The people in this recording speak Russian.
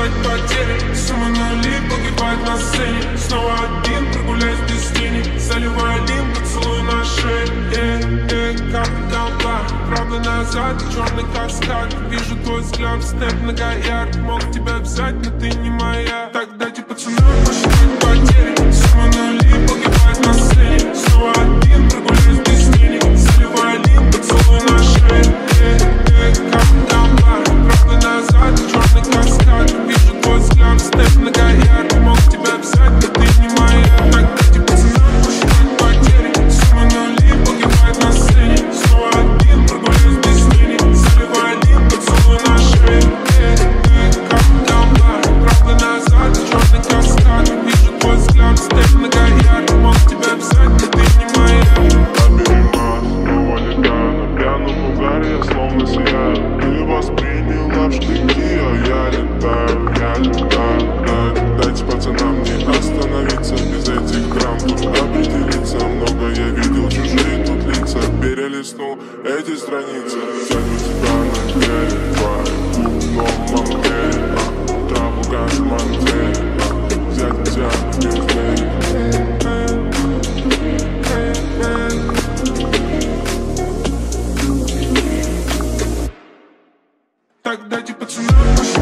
считать потери. Суммы нули погибает на сцене. Снова один, прогуляюсь без тени. Заливаю лим, поцелуй на шее. Капли толпа, правда назад, черный каскад. Вижу твой взгляд, степ многоярд. Мог тебя взять, но ты не моя. Так дайте пацанам посчитать потери. Суммы нули погибает на сцене. Снова один, прогуляюсь без тени. Заливаю лим, поцелуй на шее. Капли толпа, правда назад, черный каскад. Вижу твой взгляд, степ многоярд. Мог тебя взять, но ты не моя. Так дайте пацанам посчитать потери. Суммы нули погибает на сцене. Снова один, прогуляюсь без тени. Заливаю лим, поцелуй на шее. Капли толпа, правда назад, черный каскад. Вижу твой взгляд, степ многоярд. Мог тебя взять, но ты не моя. Набери нас, его летаю на пьяном угаре, я словно сияю. Ты восприняла в штыки, а я летаю. Дайте пацанам не остановиться, без этих драм тут определиться. Много я видел, чужие тут лица. Перелистнул эти страницы. Тяну тебя на двери, твой клуб в новом отеле. Траву газ в мантеле, взять тебя в Нью-Дели. Так дайте пацанам посчитать